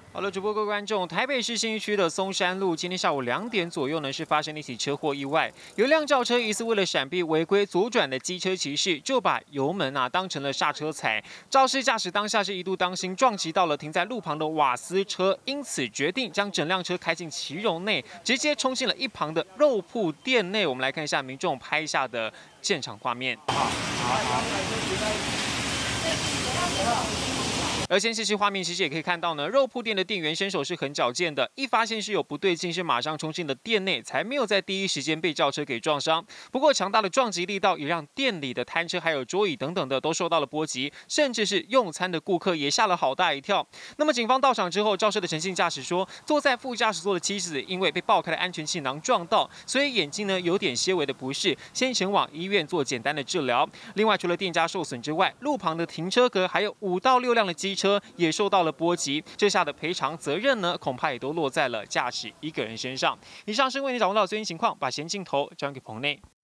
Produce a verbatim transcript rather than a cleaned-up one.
好了，主播各位观众，台北市信义区的松山路，今天下午两点左右呢，是发生了一起车祸意外。有一辆轿车疑似为了闪避违规左转的机车骑士，就把油门啊当成了刹车踩。肇事驾驶当下是一度当心撞击到了停在路旁的瓦斯车，因此决定将整辆车开进骑楼内，直接冲进了一旁的肉铺店内。我们来看一下民众拍下的现场画面。好，好，好。而监视器画面其实也可以看到呢，肉铺店的店员身手是很矫健的，一发现是有不对劲，是马上冲进了店内，才没有在第一时间被轿车给撞伤。不过强大的撞击力道也让店里的摊车还有桌椅等等的都受到了波及，甚至是用餐的顾客也吓了好大一跳。那么警方到场之后，肇事的陈姓驾驶说，坐在副驾驶座的妻子因为被爆开的安全气囊撞到，所以眼睛呢有点些微的不适，先前往医院做简单的治疗。另外，除了店家受损之外，路旁的停车格还有五到六辆的机车也受到了波及，这下的赔偿责任呢，恐怕也都落在了驾驶一个人身上。以上是为你掌握到最新情况，把先镜头交给棚内。